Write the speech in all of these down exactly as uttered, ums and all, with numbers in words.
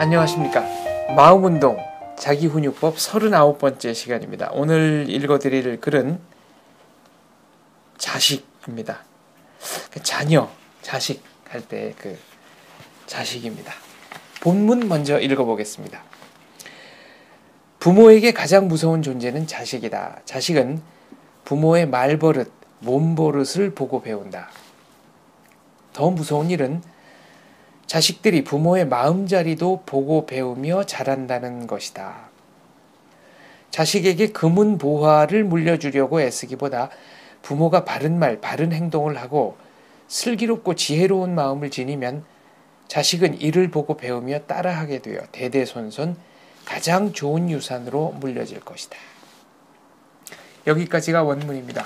안녕하십니까. 마음운동 자기훈육법 서른아홉 번째 시간입니다. 오늘 읽어드릴 글은 자식입니다. 자녀, 자식 할 때 그 자식입니다. 본문 먼저 읽어보겠습니다. 부모에게 가장 무서운 존재는 자식이다. 자식은 부모의 말버릇, 몸버릇을 보고 배운다. 더 무서운 일은 자식들이 부모의 마음자리도 보고 배우며 자란다는 것이다. 자식에게 금은보화를 물려주려고 애쓰기보다 부모가 바른 말, 바른 행동을 하고 슬기롭고 지혜로운 마음을 지니면 자식은 이를 보고 배우며 따라하게 되어 대대손손 가장 좋은 유산으로 물려질 것이다. 여기까지가 원문입니다.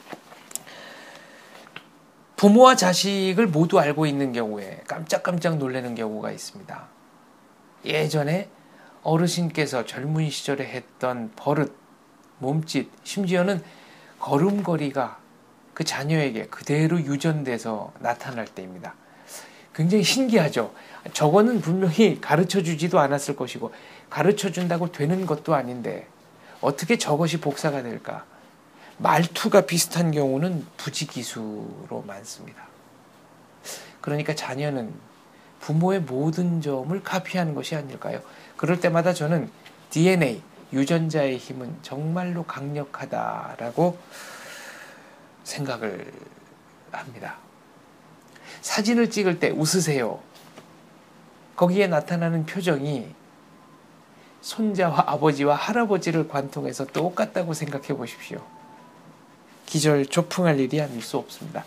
부모와 자식을 모두 알고 있는 경우에 깜짝깜짝 놀라는 경우가 있습니다. 예전에 어르신께서 젊은 시절에 했던 버릇, 몸짓, 심지어는 걸음걸이가 그 자녀에게 그대로 유전돼서 나타날 때입니다. 굉장히 신기하죠. 저거는 분명히 가르쳐주지도 않았을 것이고 가르쳐준다고 되는 것도 아닌데 어떻게 저것이 복사가 될까? 말투가 비슷한 경우는 부지기수로 많습니다. 그러니까 자녀는 부모의 모든 점을 카피하는 것이 아닐까요? 그럴 때마다 저는 디엔에이, 유전자의 힘은 정말로 강력하다라고 생각을 합니다. 사진을 찍을 때 웃으세요. 거기에 나타나는 표정이 손자와 아버지와 할아버지를 관통해서 똑같다고 생각해 보십시오. 기절초풍할 일이 아닐 수 없습니다.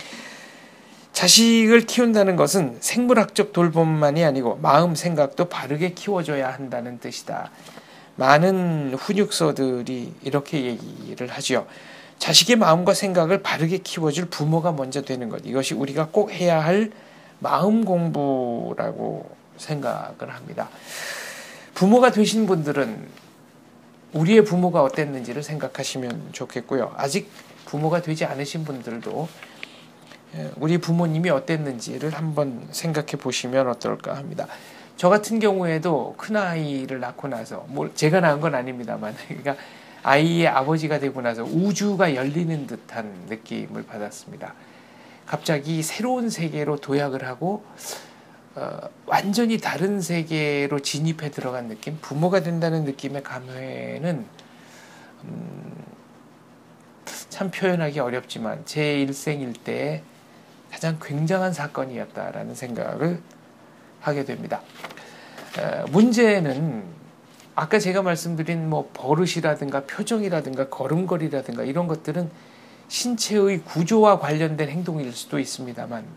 자식을 키운다는 것은 생물학적 돌봄만이 아니고 마음, 생각도 바르게 키워줘야 한다는 뜻이다. 많은 훈육서들이 이렇게 얘기를 하죠. 자식의 마음과 생각을 바르게 키워줄 부모가 먼저 되는 것. 이것이 우리가 꼭 해야 할 마음 공부라고 생각을 합니다. 부모가 되신 분들은 우리의 부모가 어땠는지를 생각하시면 좋겠고요. 아직 부모가 되지 않으신 분들도 우리 부모님이 어땠는지를 한번 생각해 보시면 어떨까 합니다. 저 같은 경우에도 큰아이를 낳고 나서, 뭐 제가 낳은 건 아닙니다만, 그러니까 아이의 아버지가 되고 나서 우주가 열리는 듯한 느낌을 받았습니다. 갑자기 새로운 세계로 도약을 하고 어, 완전히 다른 세계로 진입해 들어간 느낌, 부모가 된다는 느낌의 감회는 음, 참 표현하기 어렵지만 제 일생일대의 가장 굉장한 사건이었다라는 생각을 하게 됩니다. 어, 문제는 아까 제가 말씀드린 뭐 버릇이라든가 표정이라든가 걸음걸이라든가 이런 것들은 신체의 구조와 관련된 행동일 수도 있습니다만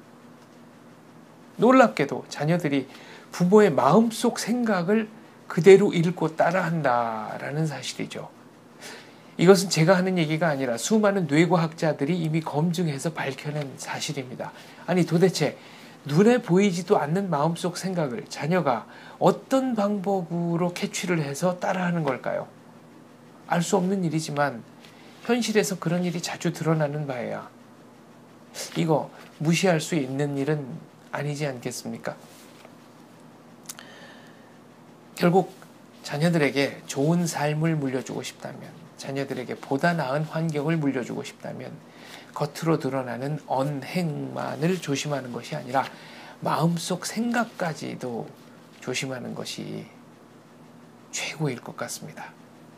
놀랍게도 자녀들이 부모의 마음속 생각을 그대로 읽고 따라한다라는 사실이죠. 이것은 제가 하는 얘기가 아니라 수많은 뇌과학자들이 이미 검증해서 밝혀낸 사실입니다. 아니 도대체 눈에 보이지도 않는 마음속 생각을 자녀가 어떤 방법으로 캐치를 해서 따라하는 걸까요? 알 수 없는 일이지만 현실에서 그런 일이 자주 드러나는 바예요. 이거 무시할 수 있는 일은 아니지 않겠습니까? 결국 자녀들에게 좋은 삶을 물려주고 싶다면, 자녀들에게 보다 나은 환경을 물려주고 싶다면 겉으로 드러나는 언행만을 조심하는 것이 아니라 마음속 생각까지도 조심하는 것이 최고일 것 같습니다.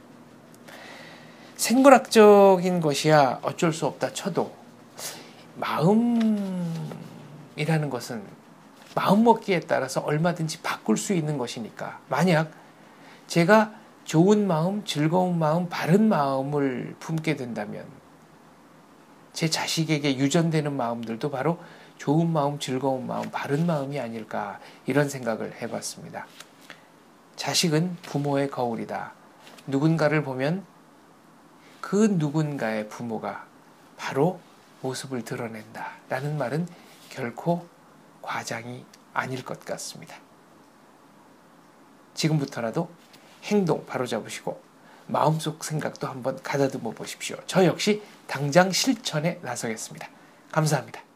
생물학적인 것이야 어쩔 수 없다 쳐도 마음이라는 것은 마음먹기에 따라서 얼마든지 바꿀 수 있는 것이니까 만약 제가 좋은 마음, 즐거운 마음, 바른 마음을 품게 된다면 제 자식에게 유전되는 마음들도 바로 좋은 마음, 즐거운 마음, 바른 마음이 아닐까 이런 생각을 해봤습니다. 자식은 부모의 거울이다. 누군가를 보면 그 누군가의 부모가 바로 모습을 드러낸다 라는 말은 결코 과장이 아닐 것 같습니다. 지금부터라도 행동 바로잡으시고 마음속 생각도 한번 가다듬어 보십시오. 저 역시 당장 실천에 나서겠습니다. 감사합니다.